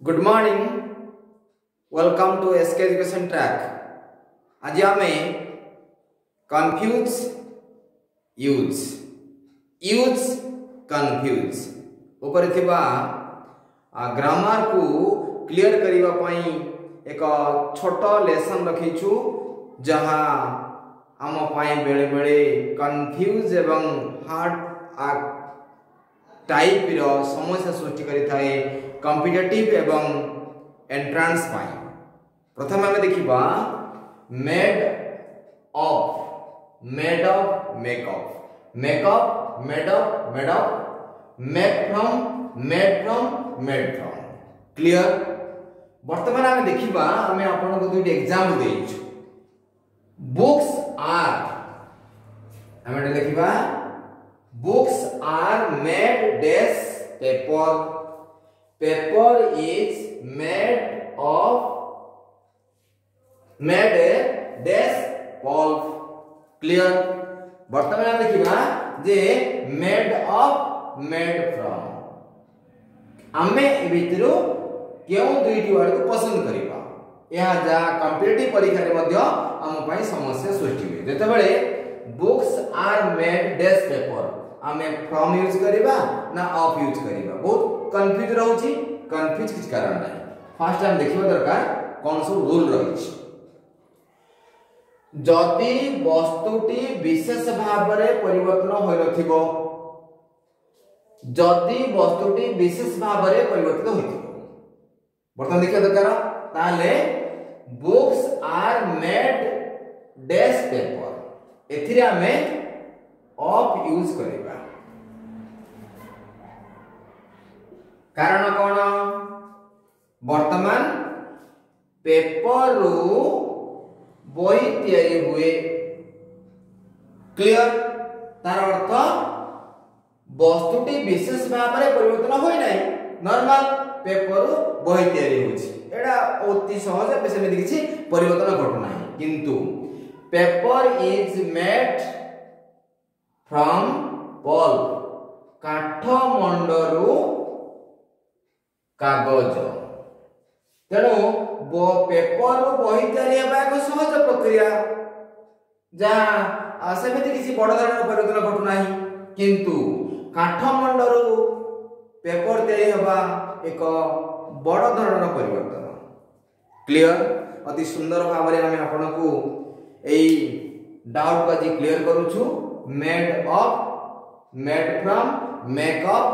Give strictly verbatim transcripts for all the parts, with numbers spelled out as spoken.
Good morning, welcome to S K education track. आज आम confuse use use confuse ऊपर थिबा ग्रामर को क्लियर करिवा पई एक छोट लेसन रखीछु जहाँ आम पाई बेले बेले कन्फ्यूज एवं हार्ड टाइप रो समस्या सृष्टि करि थाए कॉम्पिटिटिव एवं एंट्रांस पाई। प्रथम आम देखिबा made of made of makeup makeup made of made of make from made from made from. Clear. वर्तमान आम देखिबा आम आपन को दुईटी एग्जाम देइछु। बुक्स आर आम देखिबा books are made dash paper paper is made of made dash pulp। Clear. वर्तमान हम देखिबा जे made of made from आमे ए भितरु केउ दुईटी वर्ड को पसंद करिबा। या जा कॉम्पिटिटिव परीक्षा रे मध्ये हम पई समस्या सृष्टि होय। जते बेले books are made dash paper आमे फ्रॉम यूज करिबा ना ऑफ यूज करिबा, बहुत कंफ्यूज रहउची। कंफ्यूज किछ कारण नै। फर्स्ट टाइम देखिबा दरकार कोन सब रूल रहिछ। जदि वस्तुटी विशेष भाव रे परिवर्तन होय नथिबो जदि वस्तुटी विशेष भाव रे परिवर्तित होइथिबो बर्तन देखिबा दरकार ताले books are made dash paper एथिरे हमें ऑफ यूज करिबा। कारण कौन? वर्तमान पेपर रु बही तैयारी हुए। क्लियर। तार अर्थ वस्तुटी विशेष भाव में परिवर्तन होई नै, नॉर्मल पेपर रु बही तैयारी होछि। एडा अति सहज बेसे किछि परिवर्तन घटु नै। किंतु paper is made from pulp काठ मंडरू कागज। तेणु पेपर बही तैयारी एक सहज प्रक्रिया जहाँ सेमती किसी बड़ धरण परिवर्तन घटू ना। किंतु काठ मंडरू पेपर तैयारी हवा एक बड़ धरण परिवर्तन। क्लियर। अति सुंदर भाव में आम आपन को एई डाउट को आज क्लियर करूछु। Made of made from makeup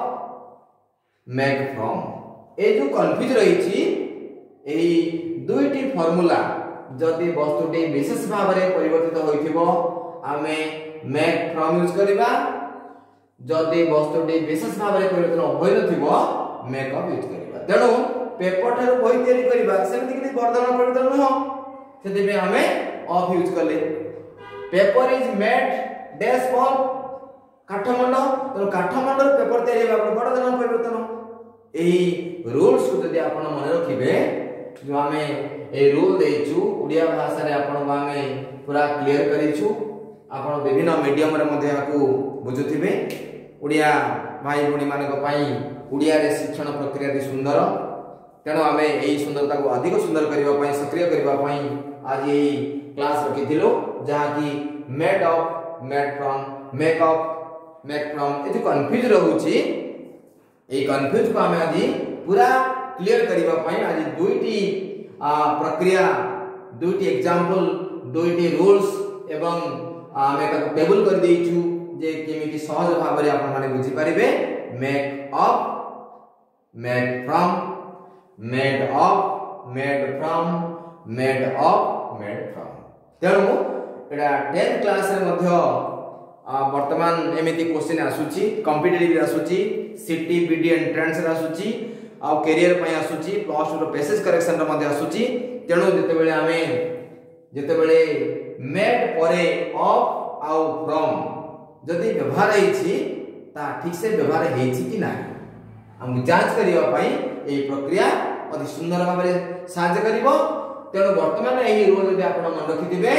make from ए जो कंफ्यूज रही एही दुईटी फार्मूला जदि वस्तुटी विशेष भाव में परिवर्तित होइथिबो आमे मेक फ्रॉम यूज करिबा, जदि वस्तुटी विशेष भाव में परिवर्तन होय नथिबो मेकअप यूज करिबा। तेणु पेपर ठार बही तैयारी करिबा सेमति कि वर्धन परिवर्तन हो सेति में हमें ऑफ यूज करले। Paper is made dash pulp काठमंड। तेणु काठमंड पेपर तैयारी होबा वर्धन परिवर्तन। एही रूल्स को जदि आपण मन रखिबे जो आमे ए रूल देइछु उड़िया भाषा रे आपण आमे पूरा क्लियर करिछु। आपण विभिन्न मीडियम रे मध्ये आकु बुझुथिबे। उड़िया भाई भणी मानक पई उड़िया रे शिक्षण प्रक्रिया दी सुंदर। तेणु आमे एही सुंदरता को अधिक सुंदर करिवा पई सक्रिय करिवा पई आज एही क्लास रखिथिलो जहा कि made of made from makeup make from ए जो कंफ्यूज रहउची ए कंफ्यूज को हमें आज पूरा क्लियर करिवा पई आज दुईटी प्रक्रिया दुईटी एग्जांपल दुईटी रूल्स एवं हमें ताको टेबल कर देइछु जे केमिति सहज भाव रे आपण माने बुझी परिबे। Make of made from made of made from made of made from. तेणु एटा टेंथ क्लास रे मध्य वर्तमान एमिति क्वेश्चन आसुची कॉम्पिटिटिव आसुची सिटी बीडी एंट्रेंस रे आसुची आ करियर पय आसुची प्लस टू रो पैसेज करेक्शन रे मध्ये आसुची। तेणु जते बेले हमें जते बेले मेड परे ऑफ आउ फ्रॉम जदि व्यवहार हेछि ता ठीक से व्यवहार हेछि कि ना हम जांच करिवा पई ए प्रक्रिया अति सुंदर भाव रे साहाय्य करिवो। तेणु वर्तमान एही रूल जदि आपण मन रखिथिबे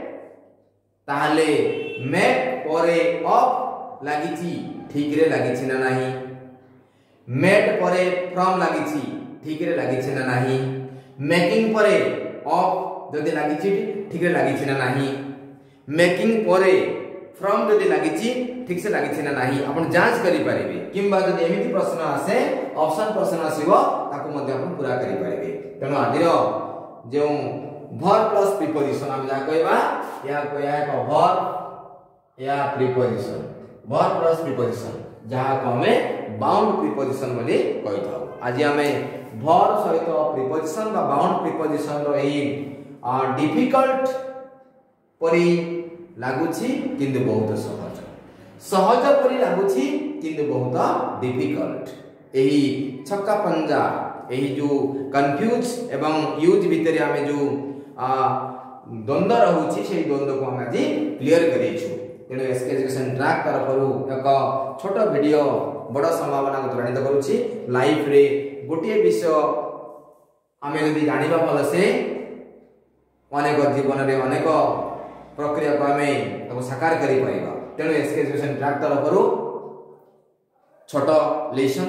ताहाले मेड परे ऑफ लागिछि ठीक रे लागिछि ना नाही, मेड परे फ्रॉम लागिछि ठीक रे लागिछि ना नाही, मेकिंग परे ऑफ जदि लागिछि ठीक रे लागिछि ना नाही, मेकिंग परे फ्रॉम जदि लागिछि ठीक से लागिछि ना नाही आपण जांच करि परिबे। किंबा जदि एमिति प्रश्न आसे ऑप्शन प्रश्न आसीबो ताको मध्ये आपण पूरा करि परिबे। तेनो आदिरो जो वर्ब प्लस प्रीपोजिशन हम जा कहबा या कहया एक वर्ब या प्रीपोजिशन, वर्ब प्लस प्रीपोजिशन जहा को हमें बाउंड प्रीपोजिशन बोली कहि थाउ। आज हमें वर्ब सहित प्रीपोजिशन बा बाउंड प्रीपोजिशन रो एही डिफिकल्ट परि लागुछि किंतु बहुत सहज, सहज परि लागुछि किंतु बहुत डिफिकल्ट। एही छक्का पंजा एही जो कंफ्यूज एवं यूज भितर हमें जो द्वंद्व रहउछि से द्वंद्व को हम आज क्लियर करिछु। तेणु एसके एजुकेशन ट्रैक तरफ एक छोट वीडियो बड़ संभावना को त्वरान्वित करुछि। लाइफ रे गोटे विषय आमे यदि जानिबा भल से अनेक जीवन रे अनेक प्रक्रिया को आमे ताको साकार करि परिबा। तेणु एसके एजुकेशन ट्रैक तरफ छोट लेसन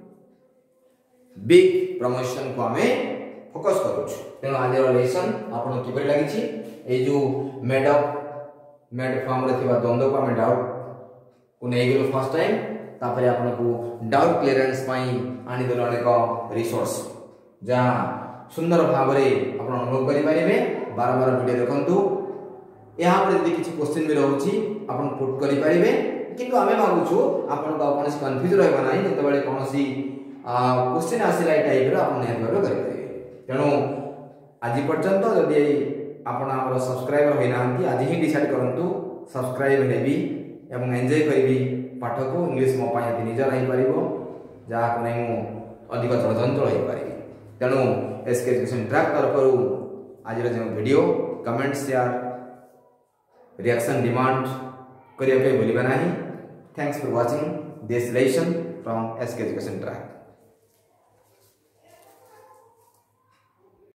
बिग प्रमोशन को आमे फोकस करूछु। तेणु आज लेसन आपन किपरि लागिछि ए जो मेड अप मेड फॉर्म रे थिबा द्वंद्व को आमे डाउट को नै गेलो फर्स्ट टाइम, तापरे आपन को डाउट क्लियरेंस पई आनि देलो अनेक रिसोर्स जहा सुंदर भाव रे आपन अनुभव करि परिबे। बार बार वीडियो देखंतु, यहाँ पर यदि किसी क्वेश्चन भी रहउछि आपन पुट करि परिबे। किंतु आमे भाबुछु आपन को अपन से कंफ्यूज रहबा नाही जतबेले कोनोसी क्वेश्चन आसिला ए टाइप रो आपन निहात भाबे करि परिबे। तेणु आज पर्यंत जदि आपण हमर सब्सक्राइबर होई नांती आज ही डिसाइड करंतु सब्सक्राइब हेबी एवं एन्जॉय करबी पाठ को इंग्लिश मो पाई निज रही परिबो जहा को नै मु अधिक चलचंचल होई परिबी। तेणु एसके एजुकेशन ट्रैक तरफरु आज रो जे video comment share reaction demand करिया के भूलिबा नाही। Thanks for watching this lesson from S K education track.